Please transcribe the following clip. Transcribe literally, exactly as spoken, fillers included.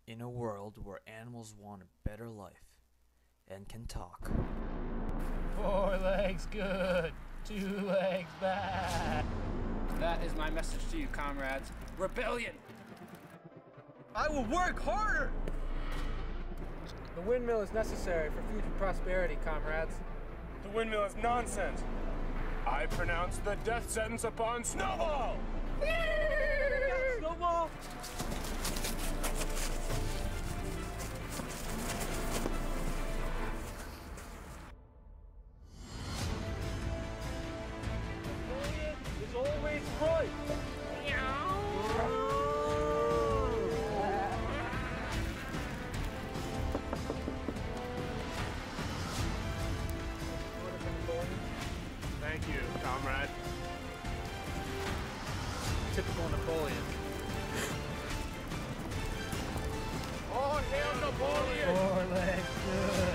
In a world where animals want a better life and can talk. Four legs good, two legs bad. That is my message to you, comrades. Rebellion! I will work harder! The windmill is necessary for future prosperity, comrades. The windmill is nonsense. I pronounce the death sentence upon Snowball! Yeah, Snowball! Napoleon is always right! Thank you, comrade. Typical Napoleon. All hail Napoleon! Four legs good.